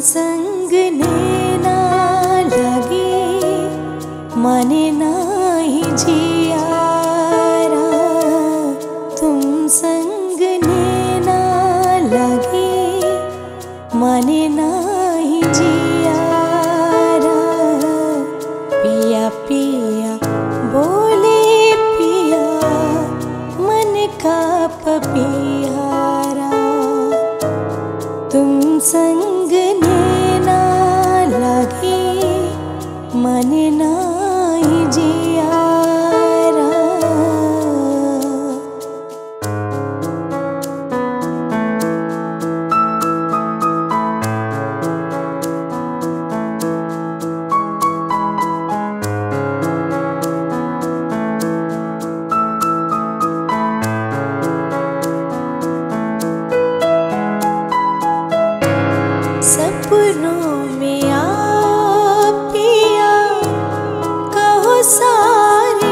संग नैना लगे माने नाही जियारा। तुम संग नैना लगे माने नाही जियारा। पिया पिया बोले पिया मन का पपियारा। तुम संग नैना लगे मन नाही जियारा। सपनों में आओ पिया कहो सारी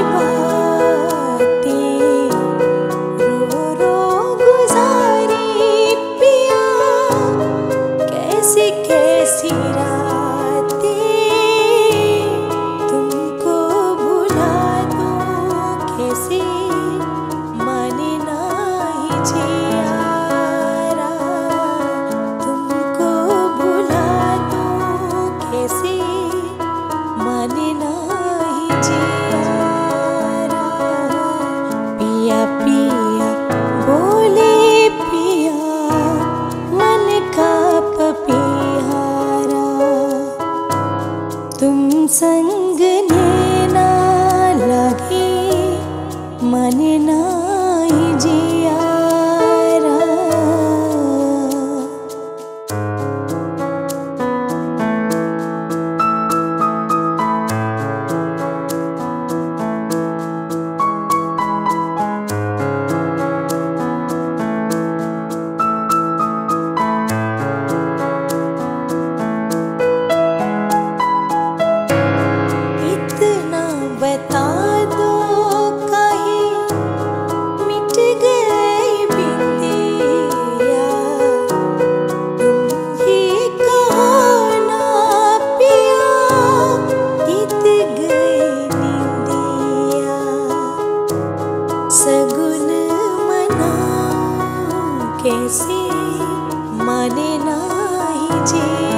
बातें। रो रो गुजारी पिया कैसी कैसी रातें। तुमको भुला दूं कैसे माने नाही जियारा। कैसे माने नाही जियारा। पिया पिया बोले पिया मन का पपियारा। तुम संग नैना लगे माने नाही जियारा। बता दो कहीं मिट गई बिंदिया। तुम ही कहो ना पिया बीत गई निंदिया। सगुन मनाऊं कैसे माने नाही जिया।